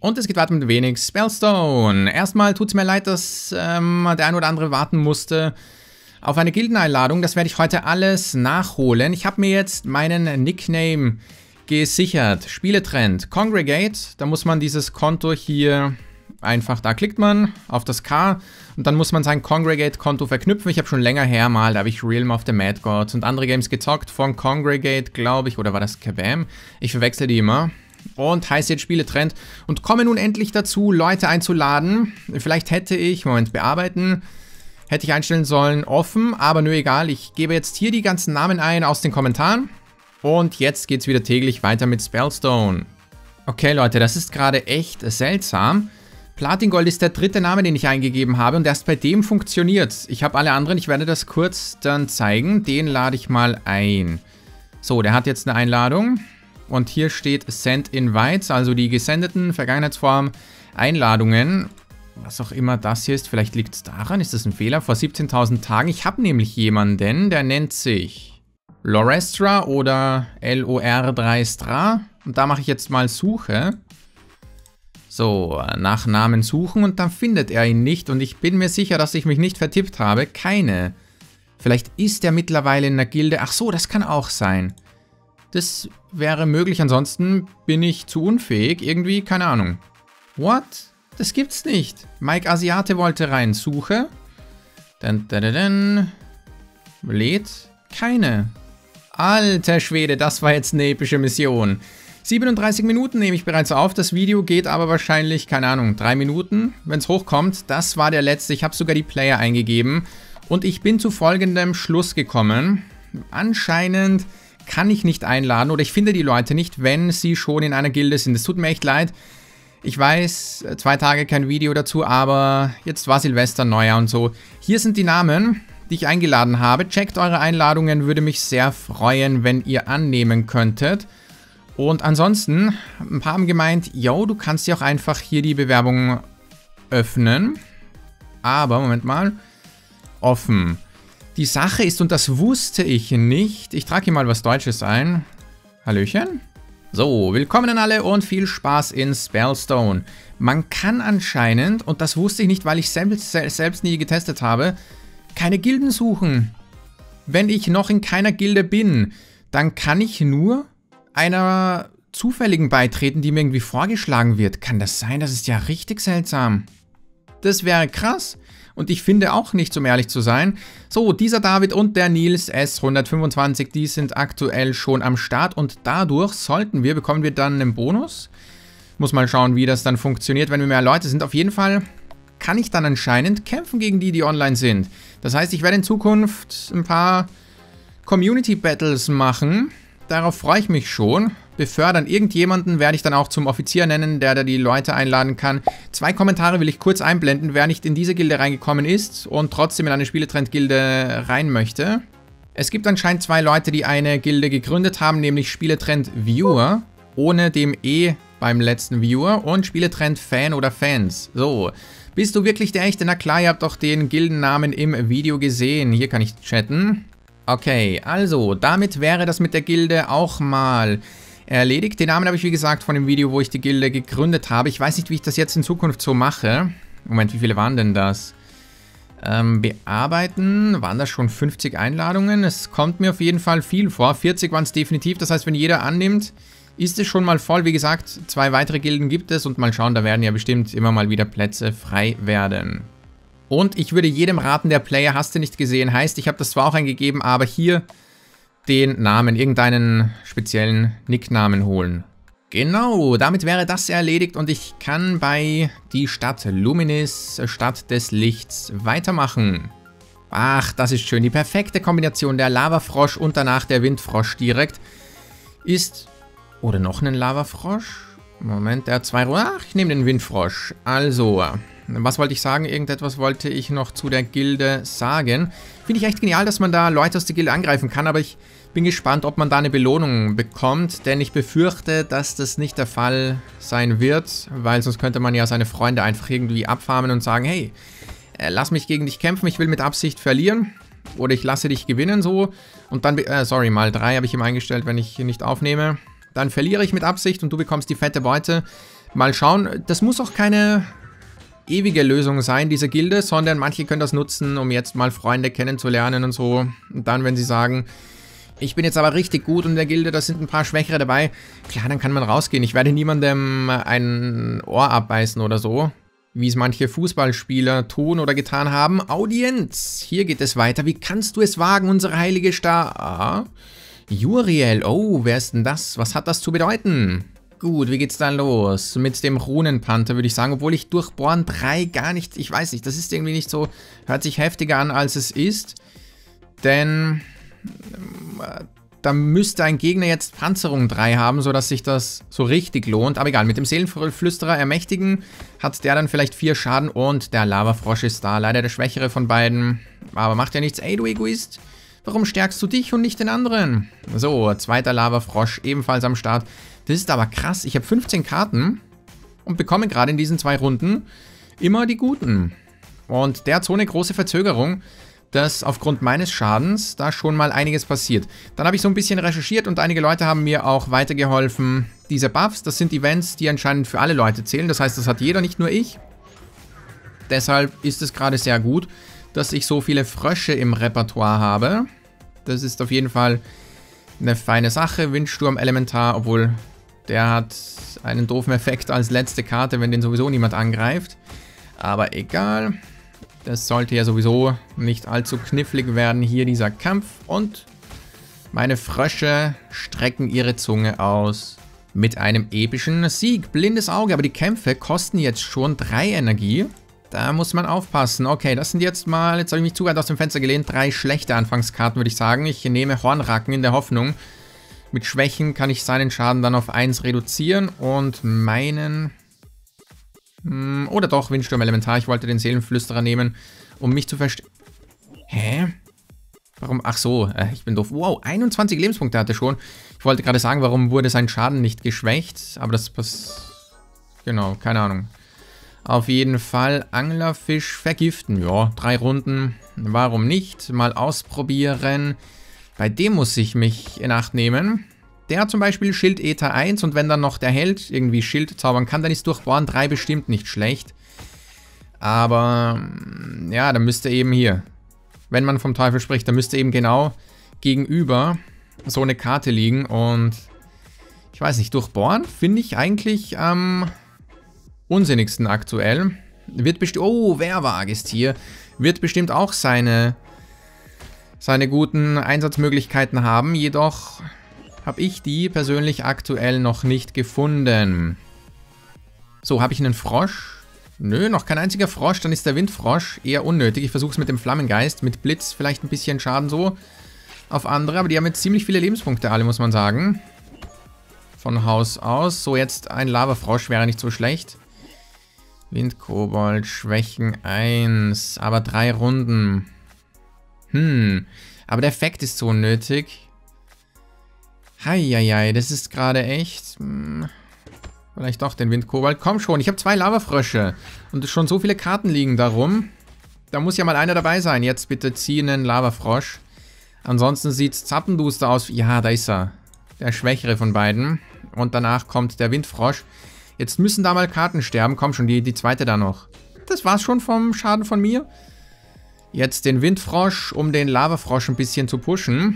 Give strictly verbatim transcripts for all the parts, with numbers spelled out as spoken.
Und es geht weiter mit wenig Spellstone. Erstmal tut es mir leid, dass ähm, der ein oder andere warten musste auf eine Gildeneinladung. Das werde ich heute alles nachholen. Ich habe mir jetzt meinen Nickname gesichert. Spieletrend Congregate. Da muss man dieses Konto hier einfach, da klickt man auf das K und dann muss man sein Congregate-Konto verknüpfen. Ich habe schon länger her mal, da habe ich Realm of the Mad Gods und andere Games gezockt von Congregate, glaube ich, oder war das Kabam? Ich verwechsel die immer. Und heiße jetzt Spieletrend und komme nun endlich dazu, Leute einzuladen. Vielleicht hätte ich, Moment, bearbeiten, hätte ich einstellen sollen, offen, aber nö, egal. Ich gebe jetzt hier die ganzen Namen ein aus den Kommentaren. Und jetzt geht es wieder täglich weiter mit Spellstone. Okay, Leute, das ist gerade echt seltsam. Platingold ist der dritte Name, den ich eingegeben habe und erst bei dem funktioniert. Ich habe alle anderen, ich werde das kurz dann zeigen. Den lade ich mal ein. So, der hat jetzt eine Einladung. Und hier steht Send Invites, also die gesendeten Vergangenheitsform Einladungen. Was auch immer das hier ist, vielleicht liegt es daran, ist das ein Fehler? Vor siebzehntausend Tagen. Ich habe nämlich jemanden, der nennt sich Lorestra oder L O R drei Stra. Und da mache ich jetzt mal Suche. So, nach Namen suchen und dann findet er ihn nicht. Und ich bin mir sicher, dass ich mich nicht vertippt habe. Keine. Vielleicht ist er mittlerweile in der Gilde. Ach so, das kann auch sein. Das wäre möglich, ansonsten bin ich zu unfähig. Irgendwie, keine Ahnung. What? Das gibt's nicht. Mike Asiate wollte rein. Suche. Dann, dann, dann. Lädt. Keine. Alter Schwede, das war jetzt eine epische Mission. siebenunddreißig Minuten nehme ich bereits auf. Das Video geht aber wahrscheinlich, keine Ahnung, drei Minuten, wenn es hochkommt. Das war der letzte. Ich habe sogar die Player eingegeben. Und ich bin zu folgendem Schluss gekommen. Anscheinend kann ich nicht einladen oder ich finde die Leute nicht, wenn sie schon in einer Gilde sind. Es tut mir echt leid. Ich weiß, zwei Tage kein Video dazu, aber jetzt war Silvester, Neujahr und so. Hier sind die Namen, die ich eingeladen habe. Checkt eure Einladungen, würde mich sehr freuen, wenn ihr annehmen könntet. Und ansonsten, ein paar haben gemeint, yo, du kannst ja auch einfach hier die Bewerbung öffnen. Aber, Moment mal, offen. Die Sache ist, und das wusste ich nicht, ich trage hier mal was Deutsches ein. Hallöchen. So, willkommen an alle und viel Spaß in Spellstone. Man kann anscheinend, und das wusste ich nicht, weil ich selbst, selbst nie getestet habe, keine Gilden suchen. Wenn ich noch in keiner Gilde bin, dann kann ich nur einer zufälligen beitreten, die mir irgendwie vorgeschlagen wird. Kann das sein? Das ist ja richtig seltsam. Das wäre krass. Und ich finde auch nicht, um ehrlich zu sein. So, dieser David und der Nils S hundertfünfundzwanzig, die sind aktuell schon am Start. Und dadurch sollten wir, bekommen wir dann einen Bonus. Muss mal schauen, wie das dann funktioniert, wenn wir mehr Leute sind. Auf jeden Fall kann ich dann anscheinend kämpfen gegen die, die online sind. Das heißt, ich werde in Zukunft ein paar Community Battles machen. Darauf freue ich mich schon. Befördern irgendjemanden werde ich dann auch zum Offizier nennen, der da die Leute einladen kann. Zwei Kommentare will ich kurz einblenden, wer nicht in diese Gilde reingekommen ist und trotzdem in eine Spieletrend-Gilde rein möchte. Es gibt anscheinend zwei Leute, die eine Gilde gegründet haben, nämlich Spieletrend Viewer, ohne dem E beim letzten Viewer, und Spieletrend Fan oder Fans. So, bist du wirklich der echte? Na klar, ihr habt doch den Gildennamen im Video gesehen. Hier kann ich chatten. Okay, also, damit wäre das mit der Gilde auch mal erledigt. Den Namen habe ich, wie gesagt, von dem Video, wo ich die Gilde gegründet habe. Ich weiß nicht, wie ich das jetzt in Zukunft so mache. Moment, wie viele waren denn das? Ähm, bearbeiten. Waren das schon fünfzig Einladungen? Es kommt mir auf jeden Fall viel vor. vierzig waren es definitiv. Das heißt, wenn jeder annimmt, ist es schon mal voll. Wie gesagt, zwei weitere Gilden gibt es. Und mal schauen, da werden ja bestimmt immer mal wieder Plätze frei werden. Und ich würde jedem raten, der Player hast du nicht gesehen, heißt, ich habe das zwar auch eingegeben, aber hier den Namen, irgendeinen speziellen Nicknamen holen. Genau, damit wäre das erledigt und ich kann bei die Stadt Luminis, Stadt des Lichts, weitermachen. Ach, das ist schön. Die perfekte Kombination, der Lavafrosch und danach der Windfrosch direkt, ist... Oder noch einen Lavafrosch? Moment, der hat zwei... Ach, ich nehme den Windfrosch. Also... Was wollte ich sagen? Irgendetwas wollte ich noch zu der Gilde sagen. Finde ich echt genial, dass man da Leute aus der Gilde angreifen kann, aber ich bin gespannt, ob man da eine Belohnung bekommt, denn ich befürchte, dass das nicht der Fall sein wird, weil sonst könnte man ja seine Freunde einfach irgendwie abfarmen und sagen, hey, äh, lass mich gegen dich kämpfen, ich will mit Absicht verlieren oder ich lasse dich gewinnen so und dann, äh, sorry, mal drei habe ich ihm eingestellt, wenn ich hier nicht aufnehme. Dann verliere ich mit Absicht und du bekommst die fette Beute. Mal schauen, das muss auch keine ewige Lösung sein, diese Gilde, sondern manche können das nutzen, um jetzt mal Freunde kennenzulernen und so. Und dann, wenn sie sagen, ich bin jetzt aber richtig gut in der Gilde, da sind ein paar Schwächere dabei, klar, dann kann man rausgehen. Ich werde niemandem ein Ohr abbeißen oder so, wie es manche Fußballspieler tun oder getan haben. Audienz, hier geht es weiter. Wie kannst du es wagen, unsere heilige Star... Ah, Juriel, oh, wer ist denn das? Was hat das zu bedeuten? Gut, wie geht's dann los? Mit dem Runenpanther würde ich sagen, obwohl ich durchbohren drei gar nicht, ich weiß nicht, das ist irgendwie nicht so, hört sich heftiger an, als es ist. Denn äh, da müsste ein Gegner jetzt Panzerung drei haben, sodass sich das so richtig lohnt. Aber egal, mit dem Seelenflüsterer ermächtigen hat der dann vielleicht vier Schaden und der Lavafrosch ist da. Leider der schwächere von beiden, aber macht ja nichts. Ey, du Egoist, warum stärkst du dich und nicht den anderen? So, zweiter Lavafrosch, ebenfalls am Start. Das ist aber krass. Ich habe fünfzehn Karten und bekomme gerade in diesen zwei Runden immer die guten. Und der hat so eine große Verzögerung, dass aufgrund meines Schadens da schon mal einiges passiert. Dann habe ich so ein bisschen recherchiert und einige Leute haben mir auch weitergeholfen. Diese Buffs, das sind Events, die anscheinend für alle Leute zählen. Das heißt, das hat jeder, nicht nur ich. Deshalb ist es gerade sehr gut, dass ich so viele Frösche im Repertoire habe. Das ist auf jeden Fall eine feine Sache. Windsturm Elementar, obwohl der hat einen doofen Effekt als letzte Karte, wenn den sowieso niemand angreift. Aber egal. Das sollte ja sowieso nicht allzu knifflig werden hier, dieser Kampf. Und meine Frösche strecken ihre Zunge aus mit einem epischen Sieg. Blindes Auge, aber die Kämpfe kosten jetzt schon drei Energie. Da muss man aufpassen. Okay, das sind jetzt mal, jetzt habe ich mich zu weit aus dem Fenster gelehnt, drei schlechte Anfangskarten, würde ich sagen. Ich nehme Hornracken in der Hoffnung. Mit Schwächen kann ich seinen Schaden dann auf eins reduzieren und meinen... Hm, oder doch, Windsturm Elementar. Ich wollte den Seelenflüsterer nehmen, um mich zu verstehen. Hä? Warum? Ach so, äh, ich bin doof. Wow, einundzwanzig Lebenspunkte hatte er schon. Ich wollte gerade sagen, warum wurde sein Schaden nicht geschwächt? Aber das passt... Genau, keine Ahnung. Auf jeden Fall Anglerfisch vergiften. Ja, drei Runden. Warum nicht? Mal ausprobieren. Bei dem muss ich mich in Acht nehmen. Der hat zum Beispiel Schild Ether eins und wenn dann noch der Held irgendwie Schild zaubern kann, dann ist Durchbohren drei bestimmt nicht schlecht. Aber ja, dann müsste eben hier, wenn man vom Teufel spricht, dann müsste eben genau gegenüber so eine Karte liegen. Und ich weiß nicht, Durchbohren finde ich eigentlich am unsinnigsten aktuell. Wird bestimmt, oh, Wehrwag ist hier. Wird bestimmt auch seine... seine guten Einsatzmöglichkeiten haben, jedoch habe ich die persönlich aktuell noch nicht gefunden. So, habe ich einen Frosch? Nö, noch kein einziger Frosch, dann ist der Windfrosch eher unnötig. Ich versuche es mit dem Flammengeist, mit Blitz vielleicht ein bisschen Schaden so auf andere, aber die haben jetzt ziemlich viele Lebenspunkte alle, muss man sagen. Von Haus aus. So, jetzt ein Lavafrosch wäre nicht so schlecht. Windkobold, Schwächen eins, aber drei Runden. Hm, aber der Effekt ist so unnötig. Heieiei, das ist gerade echt... Hm, vielleicht doch den Windkobold. Komm schon, ich habe zwei Lavafrösche. Und schon so viele Karten liegen darum. Da muss ja mal einer dabei sein. Jetzt bitte zieh einen Lavafrosch. Ansonsten sieht es zappenduster aus. Ja, da ist er. Der schwächere von beiden. Und danach kommt der Windfrosch. Jetzt müssen da mal Karten sterben. Komm schon, die, die zweite da noch. Das war's schon vom Schaden von mir. Jetzt den Windfrosch, um den Lavafrosch ein bisschen zu pushen.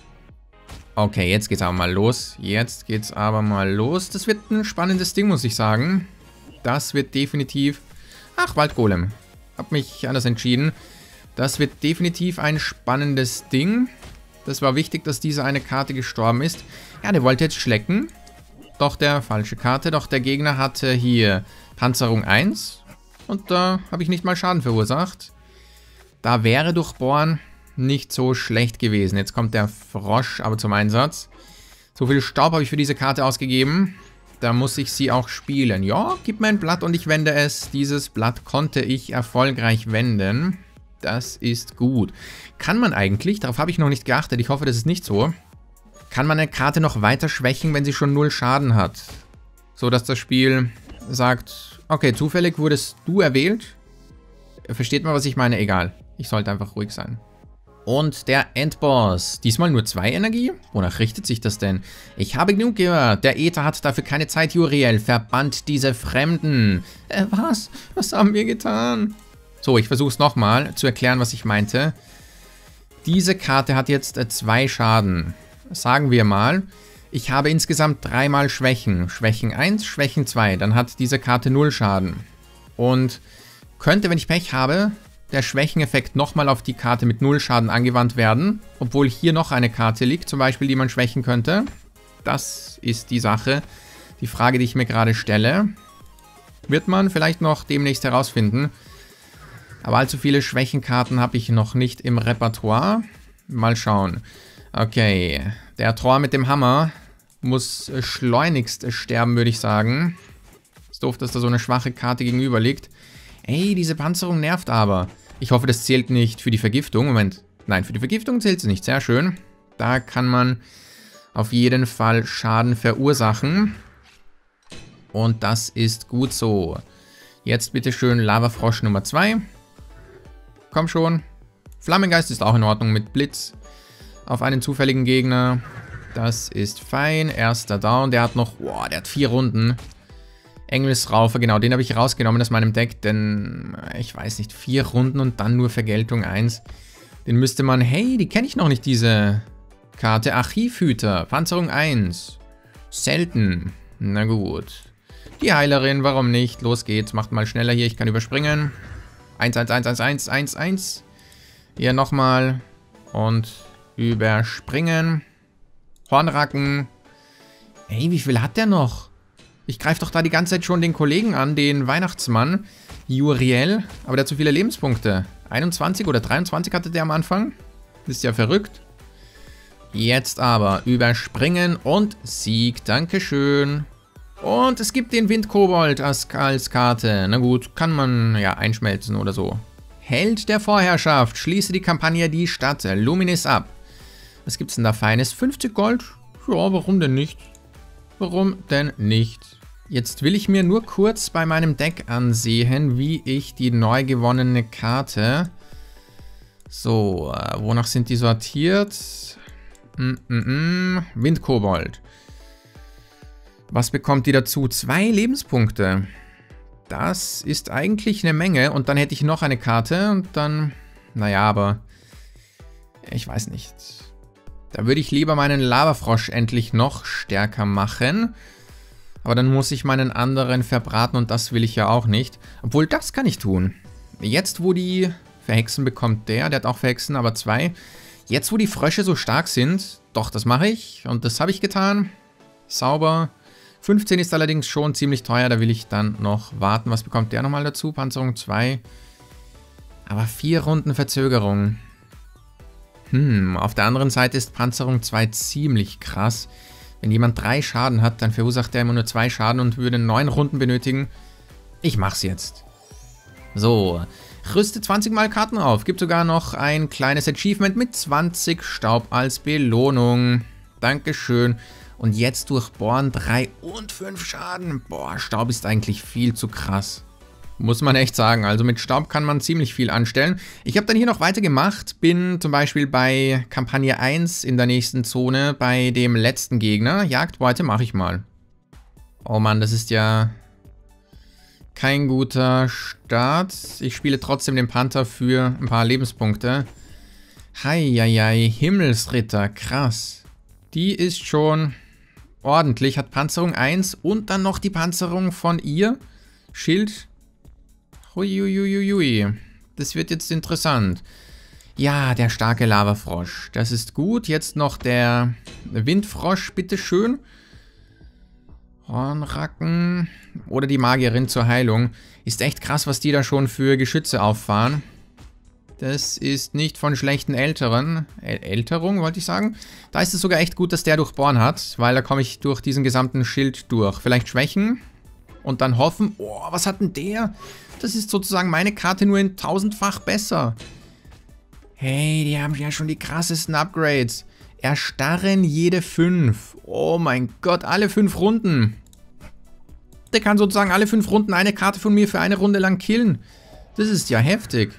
Okay, jetzt geht's aber mal los. Jetzt geht's aber mal los. Das wird ein spannendes Ding, muss ich sagen. Das wird definitiv... Ach, Waldgolem. Hab mich anders entschieden. Das wird definitiv ein spannendes Ding. Das war wichtig, dass diese eine Karte gestorben ist. Ja, der wollte jetzt schlecken. Doch der falsche Karte. Doch der Gegner hatte hier Panzerung eins. Und da habe ich nicht mal Schaden verursacht. Da wäre Durchbohren nicht so schlecht gewesen. Jetzt kommt der Frosch aber zum Einsatz. So viel Staub habe ich für diese Karte ausgegeben. Da muss ich sie auch spielen. Ja, gib mir ein Blatt und ich wende es. Dieses Blatt konnte ich erfolgreich wenden. Das ist gut. Kann man eigentlich, darauf habe ich noch nicht geachtet, ich hoffe, das ist nicht so, kann man eine Karte noch weiter schwächen, wenn sie schon null Schaden hat. So dass das Spiel sagt, okay, zufällig wurdest du erwählt. Versteht man, was ich meine? Egal. Ich sollte einfach ruhig sein. Und der Endboss. Diesmal nur zwei Energie? Wonach richtet sich das denn? Ich habe genug gehört. Der Äther hat dafür keine Zeit, Juriel. Verbannt diese Fremden. Äh, was? Was haben wir getan? So, ich versuche es nochmal zu erklären, was ich meinte. Diese Karte hat jetzt äh, zwei Schaden. Sagen wir mal, ich habe insgesamt dreimal Schwächen. Schwächen eins, Schwächen zwei. Dann hat diese Karte null Schaden. Und könnte, wenn ich Pech habe, der Schwächeneffekt nochmal auf die Karte mit null Schaden angewandt werden. Obwohl hier noch eine Karte liegt, zum Beispiel, die man schwächen könnte. Das ist die Sache. Die Frage, die ich mir gerade stelle. Wird man vielleicht noch demnächst herausfinden. Aber allzu viele Schwächenkarten habe ich noch nicht im Repertoire. Mal schauen. Okay, der Tor mit dem Hammer muss schleunigst sterben, würde ich sagen. Ist doof, dass da so eine schwache Karte gegenüber liegt. Ey, diese Panzerung nervt aber. Ich hoffe, das zählt nicht für die Vergiftung. Moment. Nein, für die Vergiftung zählt es nicht. Sehr schön. Da kann man auf jeden Fall Schaden verursachen. Und das ist gut so. Jetzt bitte schön Lavafrosch Nummer zwei. Komm schon. Flammengeist ist auch in Ordnung mit Blitz. Auf einen zufälligen Gegner. Das ist fein. Erster Down. Der hat noch... Boah, der hat vier Runden. Engelsraufer, genau, den habe ich rausgenommen aus meinem Deck, denn, ich weiß nicht, vier Runden und dann nur Vergeltung eins. Den müsste man, hey, die kenne ich noch nicht, diese Karte. Archivhüter, Panzerung eins. Selten. Na gut. Die Heilerin, warum nicht? Los geht's, macht mal schneller hier, ich kann überspringen. eins, eins, eins, eins, eins, eins, eins. Hier nochmal. Und überspringen. Hornracken. Hey, wie viel hat der noch? Ich greife doch da die ganze Zeit schon den Kollegen an, den Weihnachtsmann, Juriel, aber der hat zu viele Lebenspunkte. einundzwanzig oder dreiundzwanzig hatte der am Anfang. Das ist ja verrückt. Jetzt aber überspringen und Sieg, dankeschön. Und es gibt den Windkobold als, als Karte. Na gut, kann man ja einschmelzen oder so. Held der Vorherrschaft, schließe die Kampagne die Stadt Luminis ab. Was gibt's denn da Feines? fünfzig Gold? Ja, warum denn nicht? Warum denn nicht? Jetzt will ich mir nur kurz bei meinem Deck ansehen, wie ich die neu gewonnene Karte... So, äh, wonach sind die sortiert? Mm -mm -mm. Windkobold. Was bekommt die dazu? Zwei Lebenspunkte. Das ist eigentlich eine Menge. Und dann hätte ich noch eine Karte und dann... Naja, aber... Ich weiß nicht... Da würde ich lieber meinen Lavafrosch endlich noch stärker machen. Aber dann muss ich meinen anderen verbraten und das will ich ja auch nicht. Obwohl, das kann ich tun. Jetzt, wo die Verhexen bekommt der, der hat auch Verhexen, aber zwei. Jetzt, wo die Frösche so stark sind, doch, das mache ich. Und das habe ich getan. Sauber. fünfzehn ist allerdings schon ziemlich teuer, da will ich dann noch warten. Was bekommt der nochmal dazu? Panzerung zwei. Aber vier Runden Verzögerung. Hm, auf der anderen Seite ist Panzerung zwei ziemlich krass. Wenn jemand drei Schaden hat, dann verursacht er immer nur zwei Schaden und würde neun Runden benötigen. Ich mach's jetzt. So, rüste zwanzig Mal Karten auf. Gibt sogar noch ein kleines Achievement mit zwanzig Staub als Belohnung. Dankeschön. Und jetzt durchbohren drei und fünf Schaden. Boah, Staub ist eigentlich viel zu krass. Muss man echt sagen. Also mit Staub kann man ziemlich viel anstellen. Ich habe dann hier noch weiter gemacht. Bin zum Beispiel bei Kampagne eins in der nächsten Zone bei dem letzten Gegner. Jagdbeute mache ich mal. Oh Mann, das ist ja kein guter Start. Ich spiele trotzdem den Panther für ein paar Lebenspunkte. Heieiei, Himmelsritter, krass. Die ist schon ordentlich. Hat Panzerung eins und dann noch die Panzerung von ihr. Schild. Huiuiuiui. Das wird jetzt interessant. Ja, der starke Lavafrosch. Das ist gut. Jetzt noch der Windfrosch, bitteschön. Hornracken. Oder die Magierin zur Heilung. Ist echt krass, was die da schon für Geschütze auffahren. Das ist nicht von schlechten Älteren. Äl Älterung, wollte ich sagen. Da ist es sogar echt gut, dass der durchbohren hat. Weil da komme ich durch diesen gesamten Schild durch. Vielleicht schwächen. Und dann hoffen. Oh, was hat denn der? Das ist sozusagen meine Karte nur in tausendfach besser. Hey, die haben ja schon die krassesten Upgrades. Erstarren jede fünf. Oh mein Gott, alle fünf Runden. Der kann sozusagen alle fünf Runden eine Karte von mir für eine Runde lang killen. Das ist ja heftig.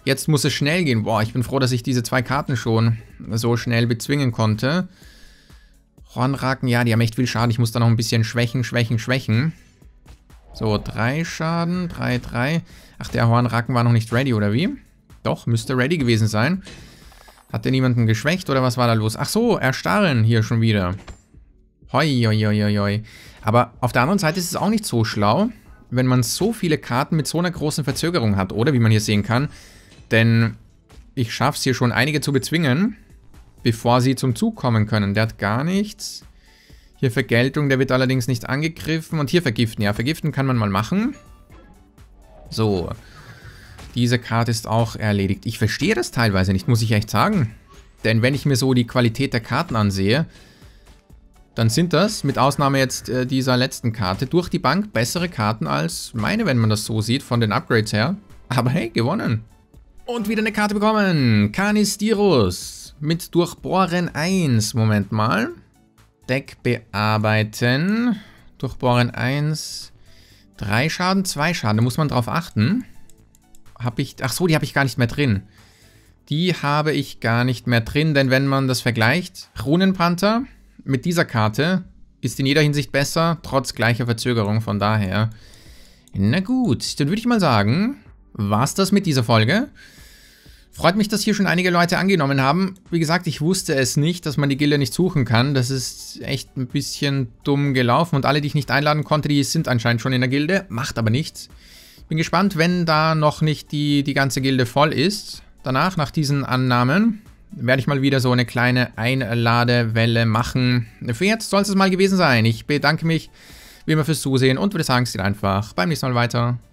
Jetzt muss es schnell gehen. Boah, ich bin froh, dass ich diese zwei Karten schon so schnell bezwingen konnte. Hornraken, ja, die haben echt viel Schaden. Ich muss da noch ein bisschen schwächen, schwächen, schwächen. So, drei Schaden, drei, drei. Ach, der Hornraken war noch nicht ready, oder wie? Doch, müsste ready gewesen sein. Hat der niemanden geschwächt, oder was war da los? Ach so, erstarren hier schon wieder. Hoi, hoi, hoi, hoi, hoi. Aber auf der anderen Seite ist es auch nicht so schlau, wenn man so viele Karten mit so einer großen Verzögerung hat, oder? Wie man hier sehen kann. Denn ich schaffe es hier schon einige zu bezwingen, bevor sie zum Zug kommen können. Der hat gar nichts. Hier Vergeltung, der wird allerdings nicht angegriffen. Und hier vergiften. Ja, vergiften kann man mal machen. So. Diese Karte ist auch erledigt. Ich verstehe das teilweise nicht, muss ich echt sagen. Denn wenn ich mir so die Qualität der Karten ansehe, dann sind das, mit Ausnahme jetzt äh, dieser letzten Karte, durch die Bank bessere Karten als meine, wenn man das so sieht, von den Upgrades her. Aber hey, gewonnen. Und wieder eine Karte bekommen. Canistirus mit Durchbohren eins. Moment mal. Deck bearbeiten. Durchbohren eins. drei Schaden, zwei Schaden. Da muss man drauf achten. Hab ich... Ach so, die habe ich gar nicht mehr drin. Die habe ich gar nicht mehr drin, denn wenn man das vergleicht, Runenpanther mit dieser Karte ist in jeder Hinsicht besser, trotz gleicher Verzögerung. Von daher... Na gut, dann würde ich mal sagen, war's das mit dieser Folge. Freut mich, dass hier schon einige Leute angenommen haben. Wie gesagt, ich wusste es nicht, dass man die Gilde nicht suchen kann. Das ist echt ein bisschen dumm gelaufen. Und alle, die ich nicht einladen konnte, die sind anscheinend schon in der Gilde. Macht aber nichts. Bin gespannt, wenn da noch nicht die, die ganze Gilde voll ist. Danach, nach diesen Annahmen, werde ich mal wieder so eine kleine Einladewelle machen. Für jetzt soll es mal gewesen sein. Ich bedanke mich wie immer fürs Zusehen und würde sagen, es geht einfach beim nächsten Mal weiter.